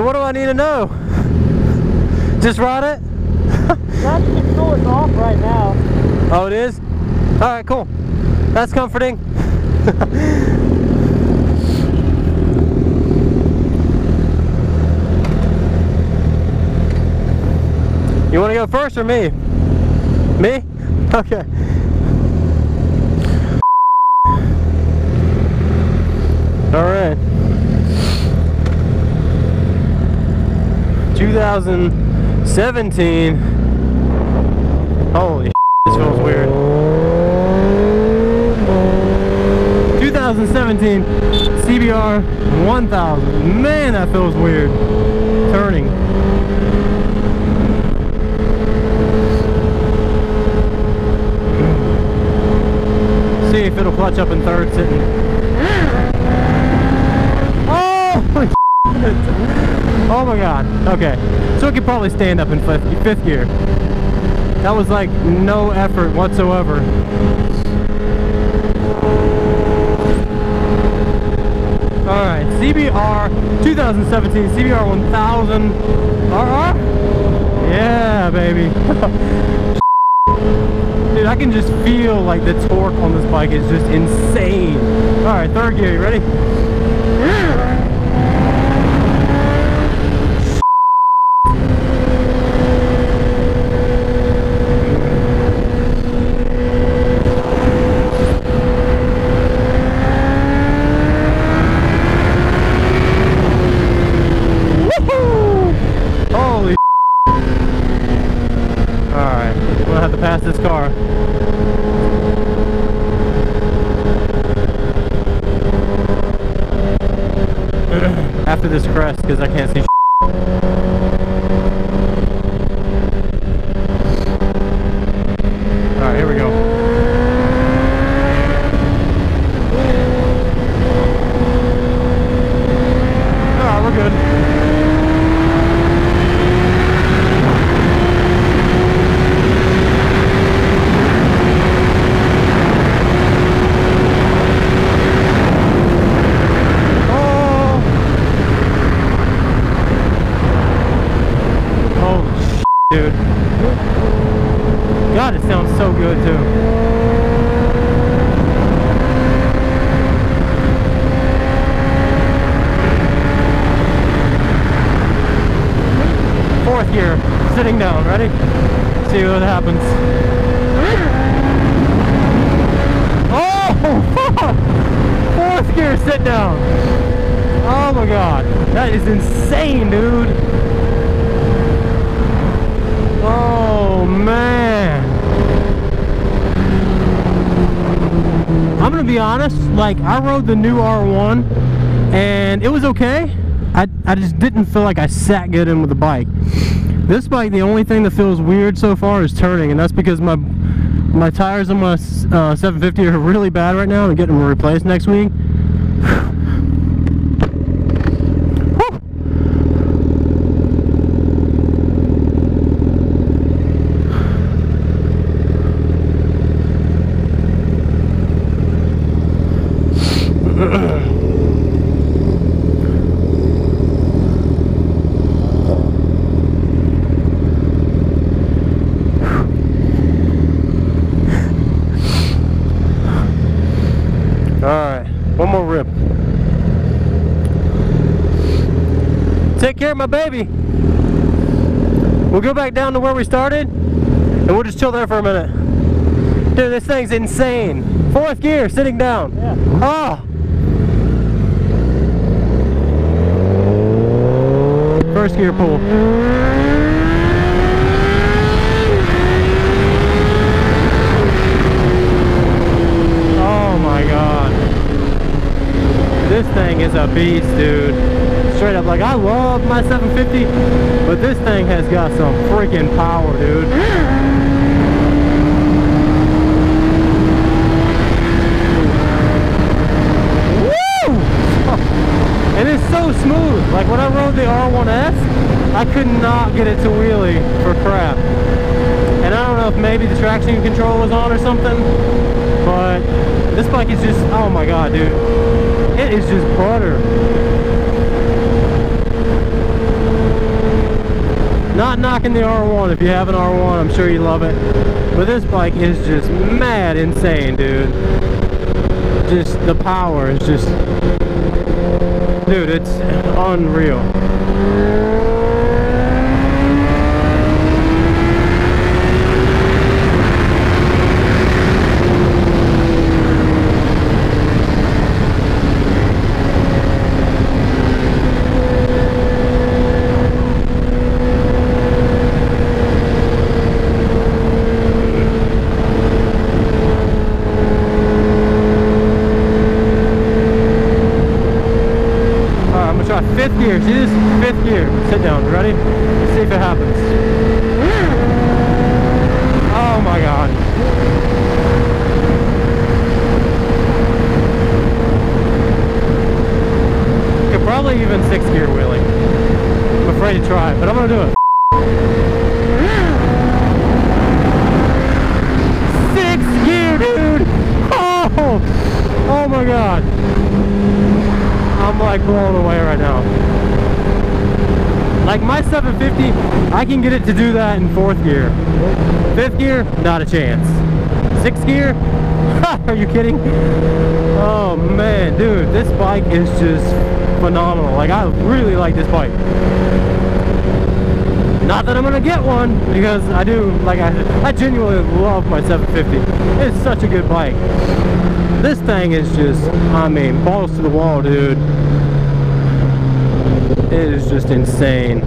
what do I need to know? Just ride it? Traction control is off right now. Oh, it is? Alright, cool. That's comforting. You want to go first or me? Me? Okay. Alright. 2017. Holy shit, this feels weird. 2017 CBR1000. Man, that feels weird. Turning. See if it'll clutch up in third sitting. Oh! Oh my god. Okay. So it could probably stand up in fifth gear. That was like no effort whatsoever. Alright, CBR 2017 CBR1000RR? Yeah, baby. Dude, I can just feel like the torque on this bike is just insane. Alright, third gear, you ready? Pass this car. After this crest, because I can't see shit. Alright, here we go. Alright, we're good. Dude. God, it sounds so good too. Fourth gear, sitting down, ready? See what happens. Oh, fuck! Fourth gear, sit down. Oh my god, that is insane, dude. Oh man, I'm gonna be honest, like I rode the new R1 and it was okay. I just didn't feel like I sat good in with the bike. This bike, the only thing that feels weird so far is turning, and that's because my tires on my 750 are really bad right now and getting them replaced next week. Alright, one more rip. Take care of my baby. We'll go back down to where we started and we'll just chill there for a minute. Dude, this thing's insane. Fourth gear, sitting down. Yeah. Oh! First gear pull. Oh my god. This thing is a beast, dude. Straight up, like I love my 750, but this thing has got some freaking power, dude. Woo! And it's so smooth. Like when I rode the R1S, I could not get it to wheelie for crap. And I don't know if maybe the traction control was on or something, but this bike is just, oh my god, dude. It is just butter. rocking the R1. If you have an R1, I'm sure you love it. But this bike is just mad insane, dude. Just the power is just, dude, it's unreal. Fifth gear, see this? Fifth gear. Sit down, ready? Let's see if it happens. Oh my god. Could probably even sixth gear wheelie. I'm afraid to try it, but I'm gonna do it. Sixth gear, dude! Oh my god. I'm like blown away right now. Like my 750, I can get it to do that in fourth gear. Fifth gear, not a chance. Sixth gear? Are you kidding? Oh man, dude, this bike is just phenomenal. Like I really like this bike. Not that I'm gonna get one, because I do, like I genuinely love my 750. It's such a good bike. This thing is just, I mean, balls to the wall, dude. It is just insane.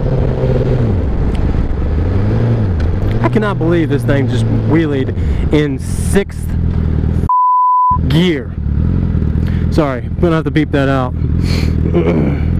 I cannot believe this thing just wheelied in sixth gear. Sorry, I'm gonna have to beep that out.